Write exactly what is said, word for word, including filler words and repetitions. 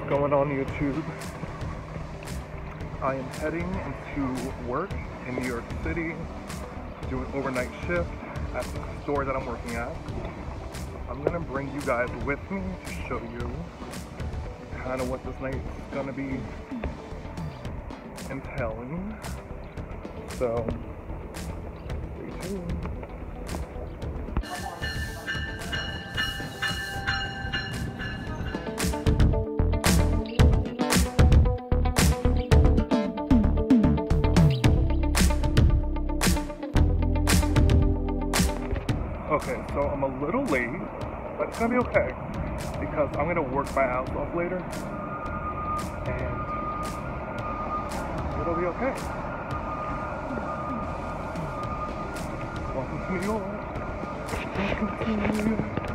Going on YouTube. I am heading into work in New York City, doing overnight shift at the store that I'm working at. I'm gonna bring you guys with me to show you kind of what this night is gonna be entailing. So, stay tuned. Okay, so I'm a little late, but it's gonna be okay because I'm gonna work my ass off later and it'll be okay. Welcome to New York. Welcome to New York.